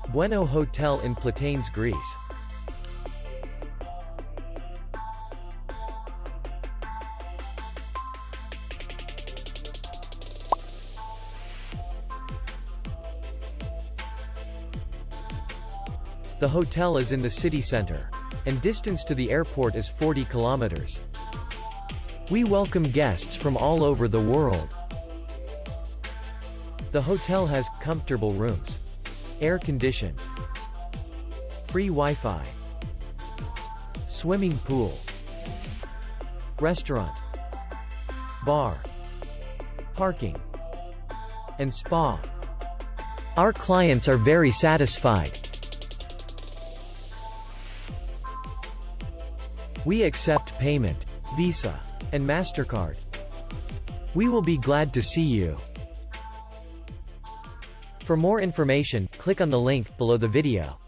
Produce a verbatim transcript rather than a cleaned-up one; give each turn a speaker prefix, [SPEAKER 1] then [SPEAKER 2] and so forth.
[SPEAKER 1] Bueno Hotel in Platanes, Greece. The hotel is in the city center, and distance to the airport is forty kilometers. We welcome guests from all over the world. The hotel has comfortable rooms, air conditioned, free Wi-Fi, swimming pool, restaurant, bar, parking, and spa. Our clients are very satisfied. We accept payment, Visa, and MasterCard. We will be glad to see you. For more information, click on the link below the video.